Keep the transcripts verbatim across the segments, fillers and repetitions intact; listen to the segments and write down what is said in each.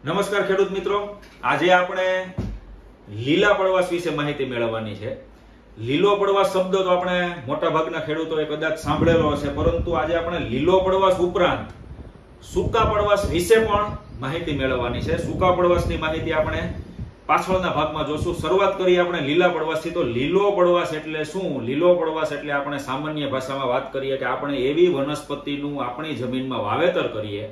નમસ્કાર ખેડૂત મિત્રો, આજે આપણે લીલા પડવાશ વિશે માહિતી મેળવવાની છે। લીલો પડવાશ શબ્દ તો આપણે મોટા ભાગના ખેડૂતોએ કદાચ સાંભળેલો હશે, પરંતુ આજે આપણે લીલો પડવાશ ઉપરાંત સૂકા પડવાશ વિશે પણ માહિતી મેળવવાની છે। સૂકા પડવાશની માહિતી આપણે પાછળના ભાગમાં જોશું। શરૂઆત કરીએ આપણે લીલા પડવાશથી। તો લીલો પડવાશ એટલે શું? લીલો પડવાશ એટલે આપણે સામાન્ય ભાષામાં વાત કરીએ કે આપણે એવી વનસ્પતિનું આપણી જમીનમાં વાવેતર કરીએ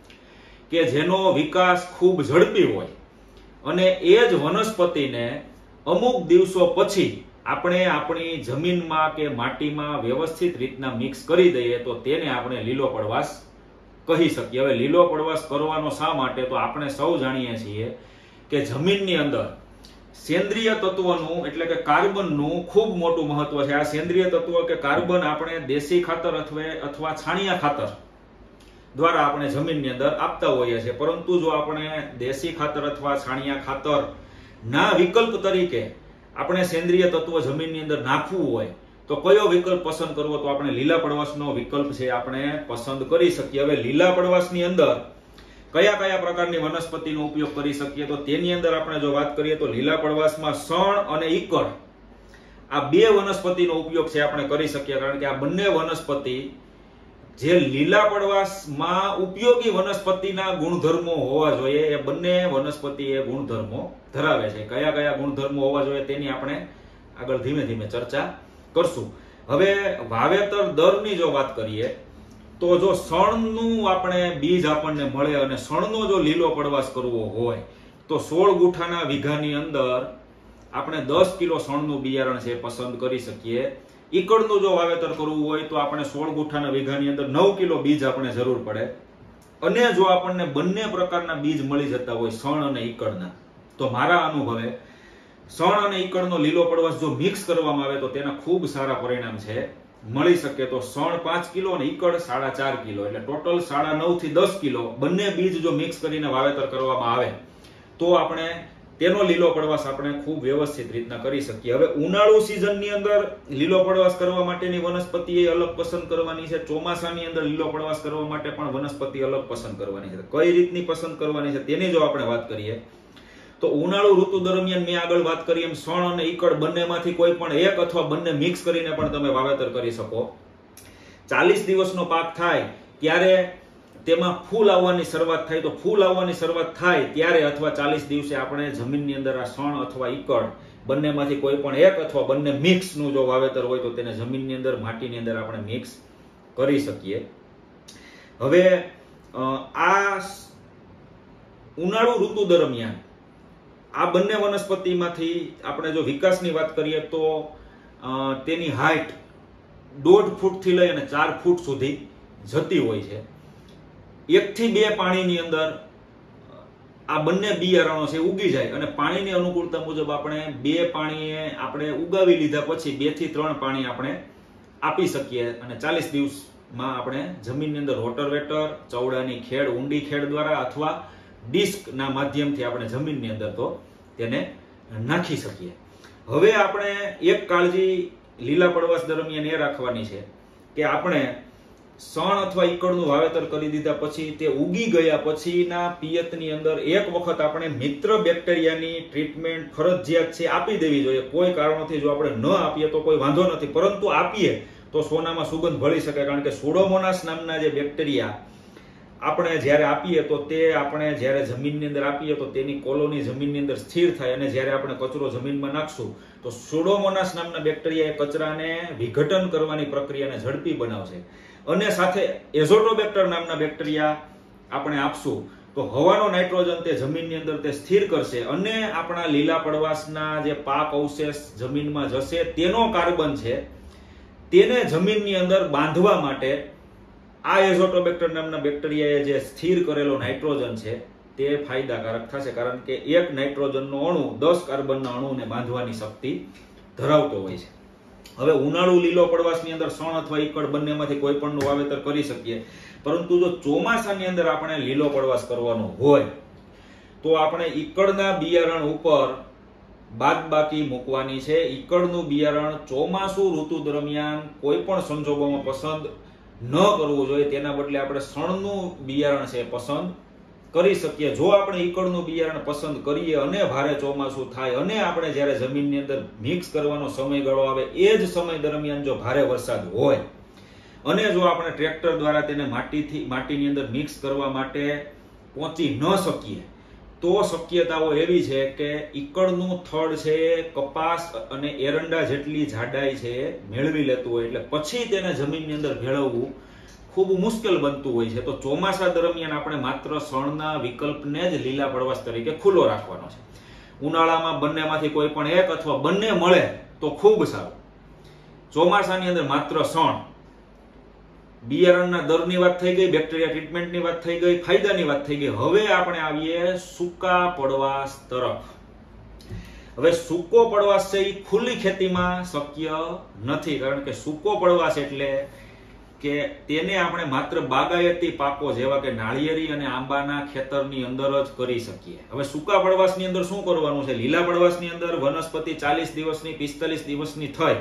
કે જેનો વિકાસ ખૂબ ઝડપી હોય અને એ જ વનસ્પતિને અમુક દિવસો પછી આપણે આપણી જમીનમાં કે માટીમાં વ્યવસ્થિત રીતના મિક્સ કરી દઈએ તો તેને આપણે લીલો પડવાશ કહી શકીએ। હવે લીલો પડવાશ કરવાનો શા માટે? તો આપણે સૌ જાણીએ છીએ કે જમીનની અંદર સેન્દ્રિય તત્વોનું એટલે કે કાર્બનનું ખૂબ મોટું મહત્વ છે। આ સેન્દ્રિય તત્વ કે કાર્બન આપણે દેશી ખાતર અથવા અથવા છાણિયા ખાતર દ્વારા આપણે જમીનની અંદર આપતા હોઈએ છીએ, પરંતુ જો આપણે દેશી ખાતર અથવા છાણિયા ખાતર ના વિકલ્પ તરીકે આપણે સેન્દ્રિય તત્વ જમીનની અંદર નાખવું હોય તો કયો વિકલ્પ પસંદ કરવો? તો આપણે લીલા પડવાશનો વિકલ્પ છે આપણે પસંદ કરી શકીએ। હવે લીલા પડવાશની અંદર કયા કયા પ્રકારની વનસ્પતિનો ઉપયોગ કરી શકીએ? તો તેની અંદર આપણે જો વાત કરીએ તો લીલા પડવાશમાં શણ અને ઈકકડ આ બે વનસ્પતિનો ઉપયોગ છે આપણે કરી શકીએ, કારણ કે આ બંને વનસ્પતિ જે લીલા પડવાશમાં ઉપયોગી વનસ્પતિના ગુણધર્મો હોવા જોઈએ એ બંને વનસ્પતિ એ ગુણધર્મો ધરાવે છે। કયા કયા ગુણધર્મો હોવા જોઈએ તેની આપણે આગળ ધીમે ધીમે ચર્ચા કરશું। હવે વાવેતર દરની જો વાત કરીએ તો જો શણનું આપણે બીજ આપણને મળે અને શણનો જો લીલો પડવાશ કરવો હોય તો સોળ ગુઠાના વીઘાની અંદર આપણે દસ કિલો શણનું બિયારણ છે પસંદ કરી શકીએ। ઈકકડનું જો વાવેતર કરવું હોય તો આપણે સોળ ગુઠાના વીઘાની અંદર નવ કિલો બીજ આપણે જરૂર પડે। અને જો આપણને બંને પ્રકારના બીજ મળી જતા હોય શણ અને ઈકકડના, તો મારા અનુભવે શણ અને ઈકકડનો લીલો પડવાશ જો મિક્સ કરવામાં આવે તો તેના ખૂબ સારા પરિણામ છે મળી શકે। તો શણ પાંચ કિલો અને ઈકકડ સાડા ચાર કિલો એટલે ટોટલ સાડા નવ થી દસ કિલો બંને બીજ જો મિક્સ કરીને વાવેતર કરવામાં આવે તો આપણે તેનો લીલો પડવાશ આપણે ખૂબ વ્યવસ્થિત રીતના કરી શકીએ। હવે ઉનાળુ સિઝનની અંદર લીલો પડવાશ કરવા માટેની વનસ્પતિ એ અલગ પસંદ કરવાની છે, ચોમાસાની અંદર લીલો પડવાશ કરવા માટે પણ વનસ્પતિ અલગ પસંદ કરવાની છે। કઈ રીતની પસંદ કરવાની છે તેની જો આપણે વાત કરીએ તો ઉનાળુ ઋતુ દરમિયાન મેં આગળ વાત કરી એમ શણ અને ઈકકડ બંનેમાંથી કોઈ પણ એક અથવા બંને મિક્સ કરીને પણ તમે વાવેતર કરી શકો। ચાલીસ દિવસનો પાક થાય ત્યારે તેમાં ફૂલ આવવાની શરૂઆત થાય તો ફૂલ આવવાની શરૂઆત થાય ત્યારે અથવા ચાલીસ દિવસે આપણે જમીનની અંદર આ શણ અથવા ઈકકડ બંનેમાંથી કોઈ પણ એક અથવા બંને મિક્સનું જો વાવેતર હોય તો તેને જમીનની અંદર માટીની અંદર આપણે મિક્સ કરી શકીએ। હવે આ ઉનાળુ ઋતુ દરમિયાન આ બંને વનસ્પતિમાંથી આપણે જો વિકાસની વાત કરીએ તો તેની હાઈટ દોઢ ફૂટ થી લઈ અને ચાર ફૂટ સુધી જતી હોય છે। એક થી બે પાણીની અંદર આ બંને બિયારણો છે ઉગી જાય અને પાણીની અનુકૂળતા મુજબ આપણે બે પાણીએ આપણે ઉગાવી લીધા પછી બે થી ત્રણ પાણી આપણે આપી શકીએ અને ચાલીસ દિવસમાં આપણે જમીનની અંદર રોટરવેટર, ચવડાની ખેડ, ઊંડી ખેડ દ્વારા અથવા ડિસ્ક ના માધ્યમથી આપણે જમીનની અંદર તો તેને નાખી શકીએ। હવે આપણે એક કાળજી લીલા પડવાશ દરમિયાન એ રાખવાની છે કે આપણે શણ અથવા ઈકકડનું વાવેતર કરી દીધા પછી તે ઉગી ગયા પછીના પિયતની અંદર એક વખત આપણે મિત્ર બેક્ટેરિયાની ટ્રીટમેન્ટ ફરજિયાત છે આપી દેવી જોઈએ। કોઈ કારણોથી જો આપણે ન આપીએ તો કોઈ વાંધો નથી, પરંતુ આપીએ તો સોનામાં સુગંધ ભળી શકે, કારણ કે સુડોમોનાસ નામના જે બેક્ટેરિયા આપણે જ્યારે આપીએ તો તે આપણે જ્યારે જમીનની અંદર આપીએ તો તેની કોલોની જમીનની અંદર સ્થિર થાય અને જ્યારે આપણે કચરો જમીનમાં નાખશું તો સુડોમોનાસ નામના બેક્ટેરિયા એ કચરાને વિઘટન કરવાની પ્રક્રિયાને ઝડપી બનાવશે અને સાથે એઝોટોબેક્ટર નામના બેક્ટેરિયા આપણે આપશું તો હવાનો નાઇટ્રોજન તે જમીનની અંદર તે સ્થિર કરશે અને આપણા લીલા પડવાશના જે પાક અવશેષ જમીનમાં જશે તેનો કાર્બન છે તેને જમીનની અંદર બાંધવા માટે આ એઝોટોબેક્ટર નામના બેક્ટેરિયાએ જે સ્થિર કરેલો નાઇટ્રોજન છે તે ફાયદાકારક થશે, કારણ કે એક નાઇટ્રોજનનો અણુ દસ કાર્બનના અણુને બાંધવાની શક્તિ ધરાવતો હોય છે। હવે ઉનાળુ લીલો પડવાશની અંદર શણ અથવા ઈકકડ બંનેમાંથી કોઈ પણનું વાવેતર કરી શકીએ, પરંતુ જો ચોમાસાની અંદર આપણે લીલો પડવાશ કરવાનો હોય તો આપણે ઈકકડના બિયારણ ઉપર બાદબાકી મૂકવાની છે। ઈકકડનું બિયારણ ચોમાસુ ઋતુ દરમિયાન કોઈ પણ સંજોગોમાં પસંદ ન કરવું જોઈએ, તેના બદલે આપણે શણનું બિયારણ છે પસંદ કરી શકીએ જો આપણે ઈકડનું બિયારણ પસંદ કરીએ અને ભારે ચોમાસું થાય અને આપણે જ્યારે જમીનની અંદર મિક્સ કરવાનો સમયગાળો આવે એ જ સમય દરમિયાન જો ભારે વરસાદ હોય અને જો આપણે ટ્રેક્ટર દ્વારા તેને માટીથી માટીની અંદર મિક્સ કરવા માટે પહોંચી ન શકીએ તો શક્યતાઓ એવી છે કે ઈકડનું થડ છે કપાસ અને એરંડા જેટલી જાડાઈ છે મેળવી લેતું હોય એટલે પછી તેને જમીનની અંદર ભેળવવું ખૂબ મુશ્કેલ બનતું હોય છે. તો ચોમાસા દરમિયાન આપણે માત્ર શણના વિકલ્પને જ લીલા પડવાશ તરીકે ખુલ્લો રાખવાનો છે. ઉનાળામાં બંનેમાંથી કોઈ પણ એક અથવા બંને મળે તો ખૂબ સારું. ચોમાસાની અંદર માત્ર શણ. બિયારણના દરની વાત થઈ ગઈ, બેક્ટેરિયા ટ્રીટમેન્ટની વાત થઈ ગઈ, ફાયદાની વાત થઈ ગઈ. હવે આપણે આવીએ સૂકા પડવાશ તરફ. હવે સૂકો પડવાશ છે એ ખુલ્લી ખેતીમાં શક્ય નથી, કારણ કે સૂકો પડવાશ એટલે કે તેને આપણે માત્ર બાગાયતી પાકો જેવા કે નાળિયેરી અને આંબાના ખેતરની અંદર જ કરી શકીએ. હવે સૂકા પડવાશની અંદર શું કરવાનું છે? લીલા પડવાશની અંદર વનસ્પતિ ચાલીસ દિવસની પિસ્તાલીસ દિવસની થઈ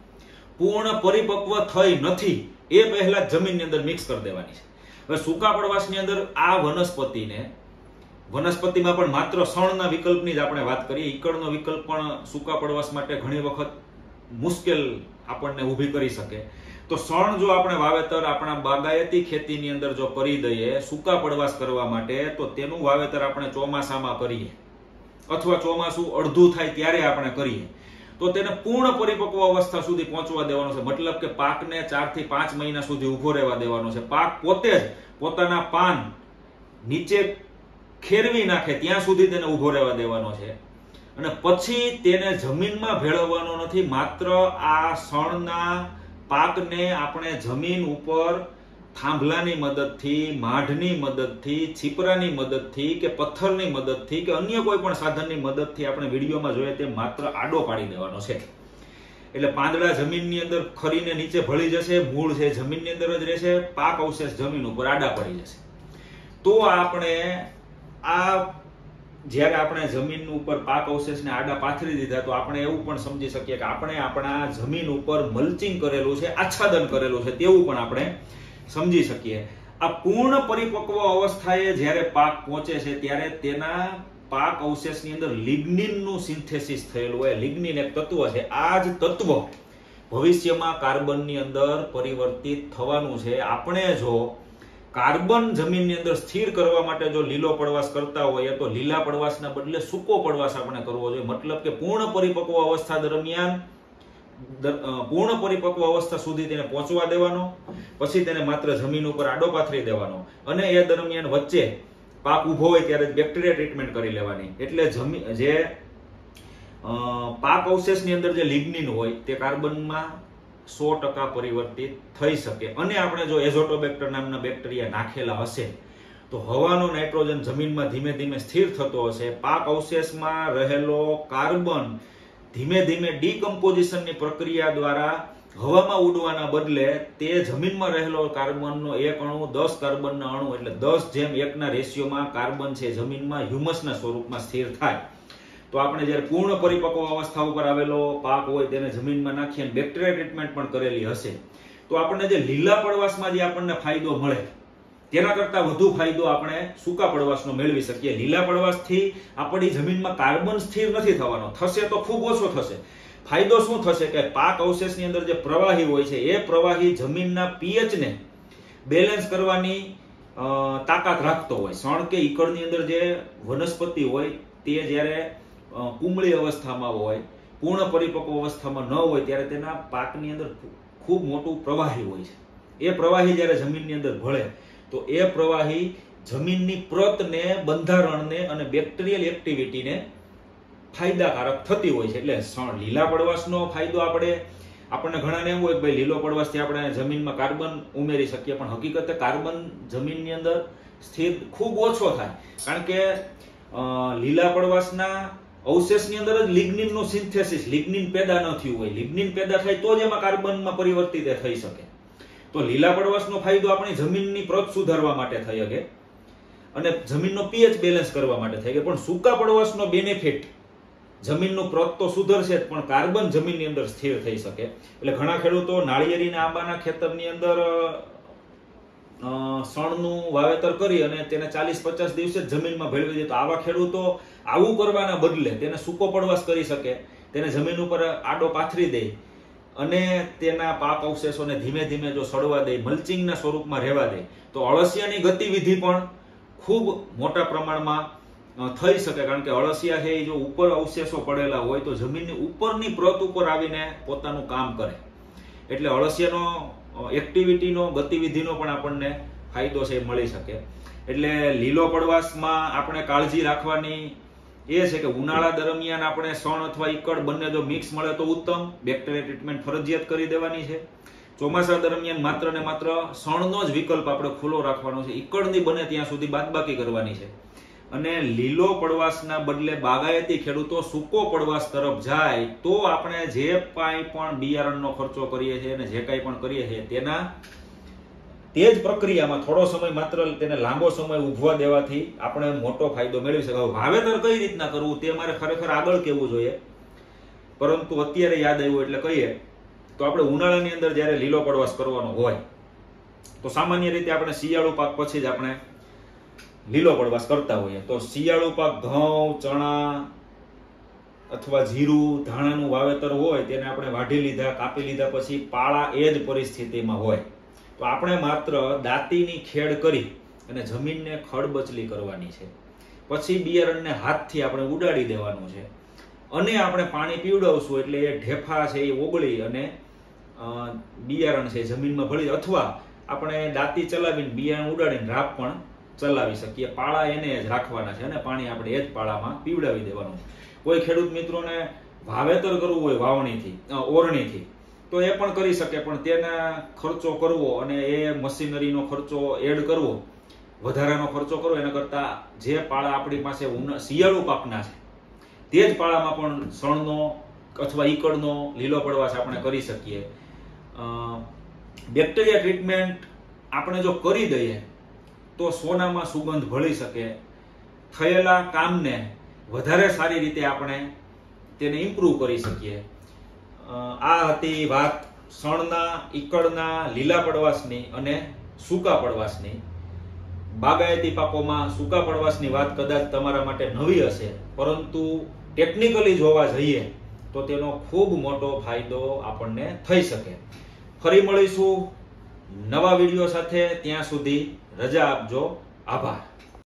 પૂર્ણ પરિપક્વ થઈ નથી એ પહેલા જમીનની અંદર મિક્સ કરી દેવાની છે. હવે સૂકા પડવાશની અંદર આ વનસ્પતિને વનસ્પતિમાં પણ માત્ર શણના વિકલ્પની જ આપણે વાત કરીએ. ઈકડનો વિકલ્પ પણ સૂકા પડવાશ માટે ઘણી વખત મુશ્કેલ આપણને ઊભી કરી શકે. તો શણ જો આપણે વાવેતર આપણા બાગાયતી ખેતીની અંદર જો કરી દઈએ સૂકા પડવાશ કરવા માટે, તો તેનું વાવેતર આપણે ચોમાસામાં કરીએ અથવા ચોમાસું અડધું થાય ત્યારે આપણે કરીએ તો તેને પૂર્ણ પરિપક્વ અવસ્થા સુધી પહોંચવા દેવાનો છે. મતલબ કે પાકને ચાર થી પાંચ મહિના સુધી ઉભો રહેવા દેવાનો છે. પાક પોતે જ પોતાના પાન નીચે ખેરવી નાખે ત્યાં સુધી તેને ઉભો રહેવા દેવાનો છે અને પછી તેને જમીનમાં ભેળવવાનો નથી. માત્ર આ શણના પાકને આપણે જમીન ઉપર થાંભલાની મદદથી, માઢની મદદથી, છીપરાની મદદથી કે પથ્થરની મદદથી કે અન્ય કોઈ પણ સાધનની મદદથી આપણે વિડીયોમાં જોઈએ તે માત્ર આડો પાડી દેવાનો છે. એટલે પાંદડા જમીનની અંદર ખરીને નીચે ભળી જશે, મૂળ છે જમીનની અંદર જ રહેશે, પાક અવશેષ જમીન ઉપર આડા પડી જશે. તો આપણે આ જ્યારે આપણે જમીન ઉપર પાક અવશેષને આડા પાથરી દીધા તો આપણે એવું પણ સમજી શકીએ કે આપણે આપણા જમીન ઉપર મલ્ચિંગ કરેલું છે, આચ્છાદન કરેલું છે તેવું પણ આપણે સમજી શકીએ. આ પૂર્ણ પરિપક્વ અવસ્થાએ જ્યારે પાક પહોંચે છે ત્યારે તેના પાક અવશેષની અંદર લિગ્નિનનું સિન્થેસિસ થયેલું હોય. લિગ્નિન એક તત્વ છે. આ જ તત્વ ભવિષ્યમાં કાર્બનની અંદર પરિવર્તિત થવાનું છે. આપણે જો કાર્બન જમીનની અંદર સ્થિર કરવા માટે જો લીલો પડવાશ કરતા હોઈએ તો લીલા પડવાશના બદલે સૂકો પડવાશ આપણે કરવો જોઈએ. મતલબ કે પૂર્ણ પરિપક્વ અવસ્થા દરમિયાન પૂર્ણ પરિપક્વ અવસ્થા સુધી તેને પહોંચવા દેવાનો, પછી તેને માત્ર જમીન ઉપર આડો પાથરી દેવાનો અને એ દરમિયાન વચ્ચે પાક ઉભો હોય ત્યારે બેક્ટેરિયા ટ્રીટમેન્ટ કરી લેવાની. એટલે જમીન જે પાક અવશેષની અંદર જે લિગ્નિન હોય તે કાર્બનમાં સો ટકા પરિવર્તિત થઈ શકે. અને આપણે જો એઝોટોબેક્ટર નામના બેક્ટેરિયા નાખેલા હશે તો હવાનો નાઇટ્રોજન જમીનમાં ધીમે ધીમે સ્થિર થતો હશે. પાક અવશેષમાં રહેલો કાર્બન ધીમે ધીમે ડીકમ્પોઝિશનની પ્રક્રિયા દ્વારા હવામાં ઉડવાના બદલે તે જમીનમાં રહેલો કાર્બનનો એક અણુ દસ કાર્બનના અણુ એટલે દસ જેમ એકના રેશિયોમાં કાર્બન છે જમીનમાં હ્યુમસના સ્વરૂપમાં સ્થિર થાય. તો આપણે જ્યારે પૂર્ણ પરિપક્વ અવસ્થા ઉપર આવેલો પાક હોય તેને જમીનમાં નાખી અને બેક્ટેરિયા ટ્રીટમેન્ટ પણ કરેલી હશે તો આપણને જે લીલા પડવાશમાં જે આપણને ફાયદો મળે તેના કરતા વધુ ફાયદો આપણે સૂકા પડવાશનો મેળવી શકીએ. લીલા પડવાશથી આપણી જમીનમાં કાર્બન સ્થિર નથી થવાનો, થશે તો ખૂબ ઓછો થશે. ફાયદો શું થશે કે પાક અવશેષની અંદર જે પ્રવાહી હોય છે એ પ્રવાહી જમીનના પીએચ ને બેલેન્સ કરવાની તાકાત રાખતો હોય. શણ કે ઈકડની અંદર જે વનસ્પતિ હોય તે જ્યારે કુમળી અવસ્થામાં હોય, પૂર્ણ પરિપક્વ અવસ્થામાં ન હોય ત્યારે તેના પાકની અંદર ખૂબ મોટું પ્રવાહી હોય છે. એ પ્રવાહી જ્યારે જમીનની અંદર ભળે તો એ પ્રવાહી જમીનની પ્રતને, બંધારણને અને બેક્ટેરિયલ એક્ટિવિટીને ફાયદાકારક થતી હોય છે. એટલે લીલા પડવાશનો ફાયદો આપણે આપણને ઘણાને એવું હોય કે ભાઈ લીલો પડવાશથી આપણે જમીનમાં કાર્બન ઉમેરી શકીએ, પણ હકીકતે કાર્બન જમીનની અંદર સ્થિર ખૂબ ઓછો થાય, કારણ કે લીલા પડવાશના અવશેષની અંદર જ લિગ્નિનનું સિન્થેસિસ, લિગ્નિન પેદા ન થયું હોય. લિગ્નિન પેદા થાય તો જ એમાં કાર્બનમાં પરિવર્તિત થઈ શકે. તો લીલા પડવાશનો ફાયદો આપણી જમીનની પ્રત સુધારવા માટે થઈ શકે અને જમીનનો પીએચ બેલેન્સ કરવા માટે થઈ શકે. પણ સૂકા પડવાશનો બેનિફિટ જમીનનું પ્રત તો સુધરશે પણ કાર્બન જમીનની અંદર સ્થિર થઈ શકે. એટલે ઘણા ખેડૂતો નાળિયેરીના આંબાના ખેતરની અંદર સણનું વાવેતર કરી અને તેને ચાલીસ પચાસ દિવસે જમીનમાં ભેળવી દે. તો આવા ખેડૂતો આવું કરવાના બદલે તેને સૂકો પડવાશ કરી શકે, તેને જમીન ઉપર આડો પાથરી દે અને તેના પાક અવશેષોને ધીમે ધીમે જો સડવા દે, મલ્ચિંગના સ્વરૂપમાં રહેવા દે, તો અળસિયાની ગતિવિધિ પણ ખૂબ મોટા પ્રમાણમાં થઈ શકે. કારણ કે અળસિયા છે એ જો ઉપર અવશેષો પડેલા હોય તો જમીનની ઉપરની પ્રત ઉપર આવીને પોતાનું કામ કરે. એટલે અળસિયાનો એક્ટિવિટીનો, ગતિવિધિનો પણ આપણને ફાયદો છે મળી શકે. એટલે લીલો પડવાશમાં આપણે કાળજી રાખવાની એ છે કે ઉનાળા દરમિયાન આપણે સણ અથવા ઈકડ બંને જો મિક્સ મળે તો ઉત્તમ, બેક્ટેરિયા ટ્રીટમેન્ટ ફરજિયાત કરી દેવાની છે. ચોમાસા દરમિયાન માત્ર ને માત્ર સણનો જ વિકલ્પ આપણે ખુલ્લો રાખવાનો છે, ઈકડની બને ત્યાં સુધી બાદબાકી કરવાની છે. અને લીલો પડવાશના બદલે બાગાયતી ખેડૂતો સૂકો પડવાશ તરફ જાય તો આપણે જે કાંઈ પણ બિયારણનો ખર્ચો કરીએ છીએ અને જે કાંઈ પણ કરીએ છીએ તેના તે જ પ્રક્રિયામાં થોડો સમય માત્ર તેને લાંબો સમય ઉગવા દેવાથી આપણે મોટો ફાયદો મેળવી શકાય. વાવેતર કઈ રીતના કરવું તે મારે ખરેખર આગળ કહેવું જોઈએ, પરંતુ અત્યારે યાદ આવ્યું એટલે કહીએ તો આપણે ઉનાળાની અંદર જ્યારે લીલો પડવાશ કરવાનો હોય તો સામાન્ય રીતે આપણે શિયાળુ પાક પછી જ આપણે લીલો પડવાશ કરતા હોઈએ. તો શિયાળુ પાક ઘઉં, ચણા અથવા જીરું, ધાણાનું વાવેતર હોય તેને આપણે વાઢી લીધા, કાપી લીધા પછી પાળા એ જ પરિસ્થિતિમાં હોય તો આપણે માત્ર દાંતીની ખેડ કરી અને જમીનને ખડબચલી કરવાની છે. પછી બિયારણને હાથથી આપણે ઉડાડી દેવાનું છે અને આપણે પાણી પીવડાવશું એટલે એ ઢેફા છે એ ઓગળી અને બિયારણ છે જમીનમાં ભળી, અથવા આપણે દાંતી ચલાવીને બિયારણ ઉડાડીને રાપ પણ ચલાવી શકીએ. પાળા એને જ રાખવાના છે અને પાણી આપણે એ જ પાળામાં પીવડાવી દેવાનું. કોઈ ખેડૂત મિત્રોને વાવેતર કરવું હોય વાવણીથી, ઓરણીથી, તો એ પણ કરી શકે, પણ તેના ખર્ચો કરવો અને એ મશીનરીનો ખર્ચો એડ કરવો, વધારાનો ખર્ચો કરવો એના કરતા જે પાળા આપણી પાસે શિયાળુ પાકના છે તે જ પાળામાં પણ સણનો અથવા ઈકડનો લીલો પડવાશ આપણે કરી શકીએ. બેક્ટેરિયા ટ્રીટમેન્ટ આપણે જો કરી દઈએ તો સોનામાં સુગંધ ભળી શકે. થયેલા કામને વધારે સારી રીતે આપણે તેને ઇમ્પ્રૂવ કરી શકીએ. આ હતી વાત સણના, ઈકડના, લીલા પડવાશની અને સૂકા પડવાશની. બાગાયતી પાકોમાં સૂકા પડવાશની વાત કદાચ તમારા માટે નવી હશે, પરંતુ ટેકનિકલી જોવા જઈએ તો તેનો ખૂબ મોટો ફાયદો આપણને થઈ શકે. ફરી મળીશું નવા વિડીયો સાથે, ત્યાં સુધી રજા આપજો. આભાર.